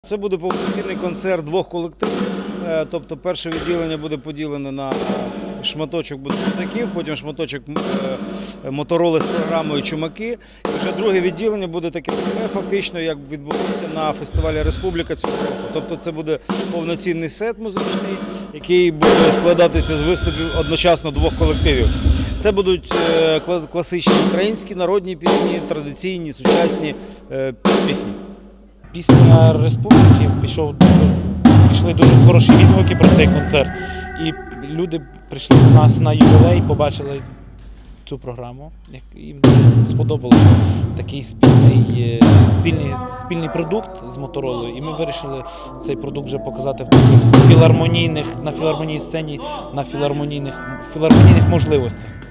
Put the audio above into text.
Це буде повноцінний концерт двох колективів. Тобто перше відділення буде поділене на шматочок буде козаків, потім шматочок мотороли з програмою «Чумаки». І вже друге відділення буде таке саме фактично, як відбулося на фестивалі «Республіка» цього року. Тобто це буде повноцінний сет музичний, який буде складатися з виступів одночасно двох колективів. Це будуть класичні українські народні пісні, традиційні, сучасні пісні. Після «Республіки» пішли дуже хороші відгуки про цей концерт. І люди прийшли до нас на ювілей, побачили цю програму. Їм дуже сподобався такий спільний продукт з Моторолою. І ми вирішили цей продукт вже показати в таких на філармонійній сцені, на філармонійних можливостях.